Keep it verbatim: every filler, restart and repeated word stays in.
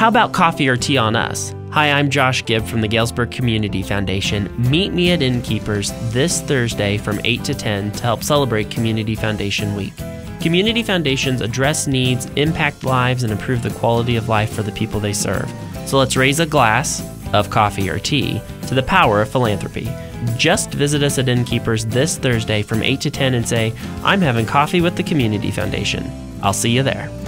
how about coffee or tea on us? Hi, I'm Josh Gibb from the Galesburg Community Foundation. Meet me at Innkeepers this Thursday from eight to ten to help celebrate Community Foundation Week. Community foundations address needs, impact lives, and improve the quality of life for the people they serve. So let's raise a glass of coffee or tea to the power of philanthropy. Just visit us at Innkeepers this Thursday from eight to ten and say, I'm having coffee with the Community Foundation. I'll see you there.